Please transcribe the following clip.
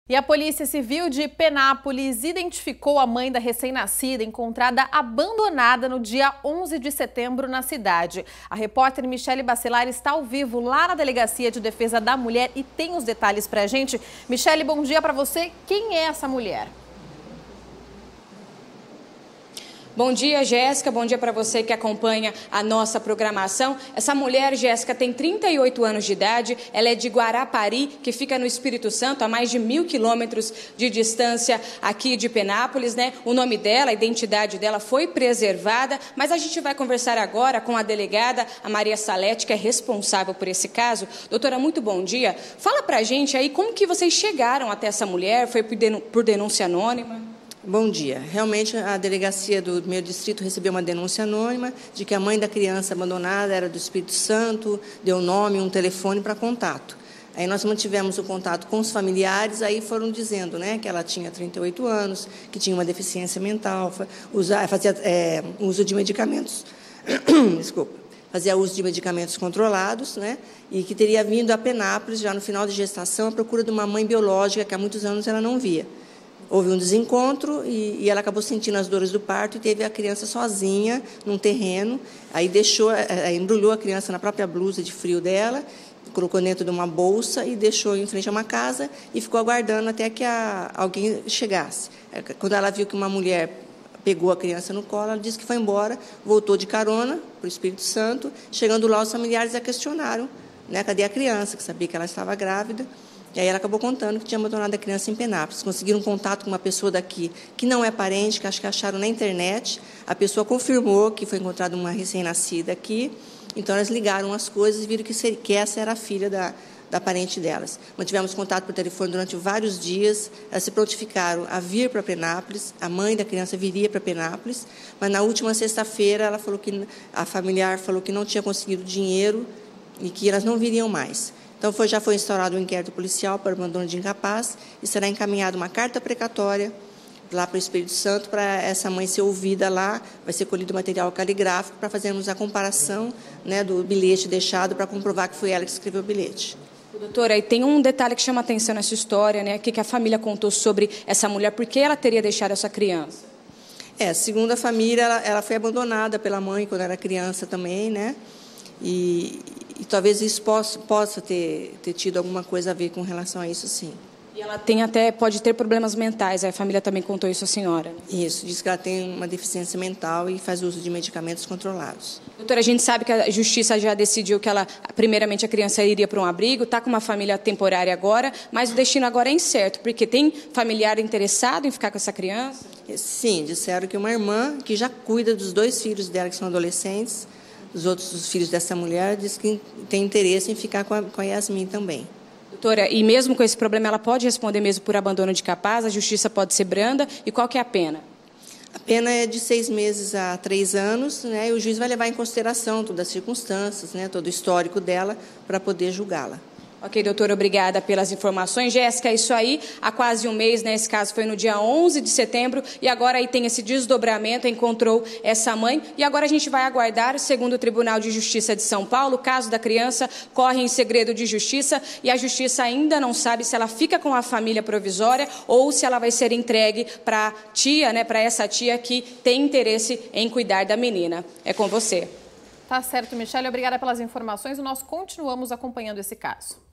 E a Polícia Civil de Penápolis identificou a mãe da recém-nascida encontrada abandonada no dia 11 de setembro na cidade. A repórter Michele Bacelar está ao vivo lá na Delegacia de Defesa da Mulher e tem os detalhes pra gente. Michele, bom dia pra você. Quem é essa mulher? Bom dia, Jéssica. Bom dia para você que acompanha a nossa programação. Essa mulher, Jéssica, tem 38 anos de idade. Ela é de Guarapari, que fica no Espírito Santo, a mais de 1.000 quilômetros de distância aqui de Penápolis, né? O nome dela, a identidade dela foi preservada, mas a gente vai conversar agora com a delegada, a Maria Salete, que é responsável por esse caso. Doutora, muito bom dia. Fala pra gente aí como que vocês chegaram até essa mulher. Foi por denúncia anônima? Bom dia. Realmente, a delegacia do meu distrito recebeu uma denúncia anônima de que a mãe da criança abandonada era do Espírito Santo, deu nome, um telefone para contato. Aí nós mantivemos o contato com os familiares, aí foram dizendo, né, que ela tinha 38 anos, que tinha uma deficiência mental, fazia uso de medicamentos, fazia uso de medicamentos controlados, né, e que teria vindo a Penápolis, já no final de gestação, à procura de uma mãe biológica que há muitos anos ela não via. Houve um desencontro e ela acabou sentindo as dores do parto e teve a criança sozinha num terreno. Aí embrulhou a criança na própria blusa de frio dela, colocou dentro de uma bolsa e deixou em frente a uma casa e ficou aguardando até que alguém chegasse. Quando ela viu que uma mulher pegou a criança no colo, ela disse que foi embora, voltou de carona para o Espírito Santo. Chegando lá, os familiares a questionaram, né, cadê a criança, que sabia que ela estava grávida. E aí ela acabou contando que tinha abandonado a criança em Penápolis. Conseguiram contato com uma pessoa daqui que não é parente, que acho que acharam na internet. A pessoa confirmou que foi encontrada uma recém-nascida aqui. Então, elas ligaram as coisas e viram que essa era a filha da parente delas. Mantivemos contato por telefone durante vários dias. Elas se prontificaram a vir para Penápolis. A mãe da criança viria para Penápolis. Mas, na última sexta-feira, a familiar falou que não tinha conseguido dinheiro e que elas não viriam mais. Então, já foi instaurado um inquérito policial para abandono de incapaz e será encaminhada uma carta precatória lá para o Espírito Santo para essa mãe ser ouvida lá. Vai ser colhido material caligráfico para fazermos a comparação, né, do bilhete deixado para comprovar que foi ela que escreveu o bilhete. Doutora, e tem um detalhe que chama atenção nessa história, né? O que a família contou sobre essa mulher, por que ela teria deixado essa criança? Segundo a família, ela foi abandonada pela mãe quando era criança também, né? E talvez isso possa ter tido alguma coisa a ver com relação a isso, sim. E ela pode ter problemas mentais, a família também contou isso à senhora? Isso, diz que ela tem uma deficiência mental e faz uso de medicamentos controlados. Doutora, a gente sabe que a Justiça já decidiu que primeiramente a criança iria para um abrigo, está com uma família temporária agora, mas o destino agora é incerto, porque tem familiar interessado em ficar com essa criança? Sim, disseram que uma irmã que já cuida dos 2 filhos dela, que são adolescentes, os filhos dessa mulher, diz que tem interesse em ficar com a Yasmin também. Doutora, e mesmo com esse problema, ela pode responder mesmo por abandono de capaz? A justiça pode ser branda? E qual que é a pena? A pena é de 6 meses a 3 anos, né? E o juiz vai levar em consideração todas as circunstâncias, né? Todo o histórico dela, para poder julgá-la. Ok, doutora, obrigada pelas informações. Jéssica, é isso aí, há quase um mês, né? Esse caso foi no dia 11 de setembro e agora aí tem esse desdobramento, encontrou essa mãe e agora a gente vai aguardar, segundo o Tribunal de Justiça de São Paulo, o caso da criança corre em segredo de justiça e a justiça ainda não sabe se ela fica com a família provisória ou se ela vai ser entregue para a tia, né? Para essa tia que tem interesse em cuidar da menina. É com você. Tá certo, Michele. Obrigada pelas informações. Nós continuamos acompanhando esse caso.